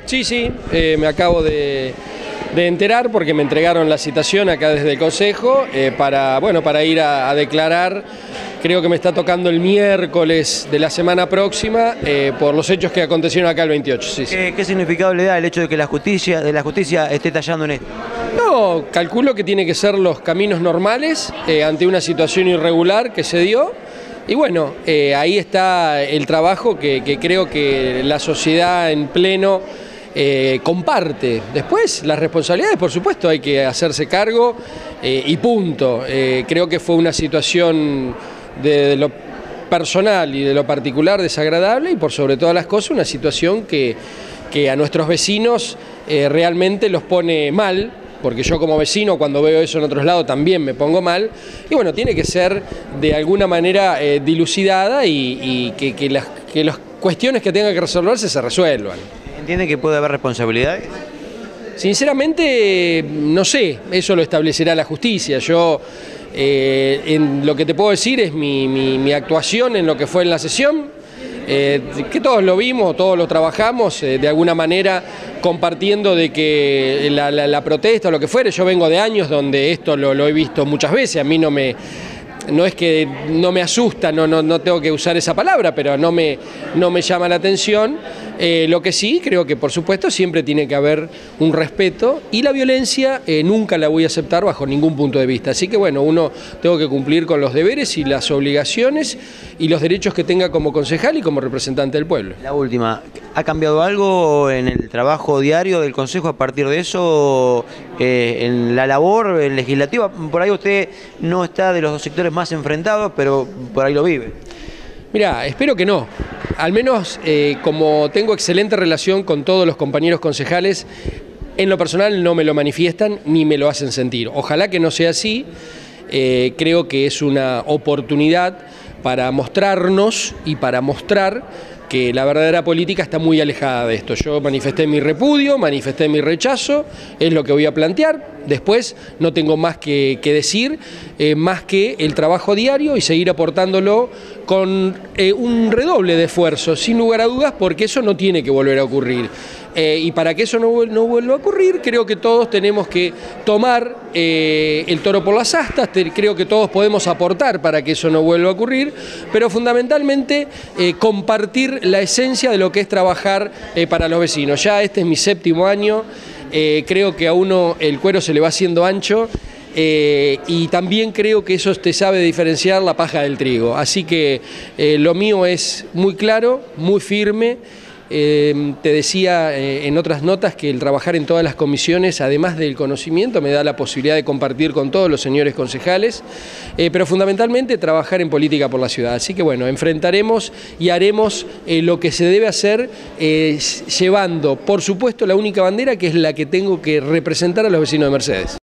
Sí, me acabo de enterar porque me entregaron la citación acá desde el Consejo para ir a declarar. Creo que me está tocando el miércoles de la semana próxima por los hechos que acontecieron acá el 28. Sí. ¿Qué significado le da el hecho de que la justicia esté tallando en esto? No, calculo que tiene que ser los caminos normales ante una situación irregular que se dio. Y bueno, ahí está el trabajo que creo que la sociedad en pleno comparte. Después, las responsabilidades, por supuesto, hay que hacerse cargo y punto. Creo que fue una situación de lo personal y de lo particular desagradable y por sobre todas las cosas una situación que a nuestros vecinos realmente los pone mal, porque yo como vecino cuando veo eso en otros lados también me pongo mal, y bueno, tiene que ser de alguna manera dilucidada y que las cuestiones que tengan que resolverse se resuelvan. ¿Entiende que puede haber responsabilidades? Sinceramente, no sé, eso lo establecerá la justicia. Yo lo que te puedo decir es mi actuación en lo que fue en la sesión, que todos lo vimos, todos lo trabajamos, de alguna manera compartiendo de que la protesta o lo que fuere. Yo vengo de años donde esto lo he visto muchas veces, a mí no es que no me asusta, no tengo que usar esa palabra, pero no me llama la atención. Lo que sí, creo que por supuesto siempre tiene que haber un respeto y la violencia nunca la voy a aceptar bajo ningún punto de vista. Así que bueno, uno tengo que cumplir con los deberes y las obligaciones y los derechos que tenga como concejal y como representante del pueblo. La última, ¿ha cambiado algo en el trabajo diario del Consejo a partir de eso, en la labor legislativa? Por ahí usted no está de los dos sectores más enfrentados, pero por ahí lo vive. Mirá, espero que no. Al menos como tengo excelente relación con todos los compañeros concejales, en lo personal no me lo manifiestan ni me lo hacen sentir. Ojalá que no sea así. Creo que es una oportunidad para mostrarnos y para mostrar que la verdadera política está muy alejada de esto. Yo manifesté mi repudio, manifesté mi rechazo, es lo que voy a plantear. Después no tengo más que decir, más que el trabajo diario y seguir aportándolo con un redoble de esfuerzo, sin lugar a dudas, porque eso no tiene que volver a ocurrir. Y para que eso no vuelva a ocurrir, creo que todos tenemos que tomar el toro por las astas, creo que todos podemos aportar para que eso no vuelva a ocurrir, pero fundamentalmente compartir la esencia de lo que es trabajar para los vecinos. Ya este es mi 7º año, creo que a uno el cuero se le va haciendo ancho. Y también creo que eso te sabe diferenciar la paja del trigo. Así que lo mío es muy claro, muy firme. Te decía en otras notas que el trabajar en todas las comisiones, además del conocimiento, me da la posibilidad de compartir con todos los señores concejales, pero fundamentalmente trabajar en política por la ciudad. Así que bueno, enfrentaremos y haremos lo que se debe hacer, llevando, por supuesto, la única bandera que es la que tengo que representar a los vecinos de Mercedes.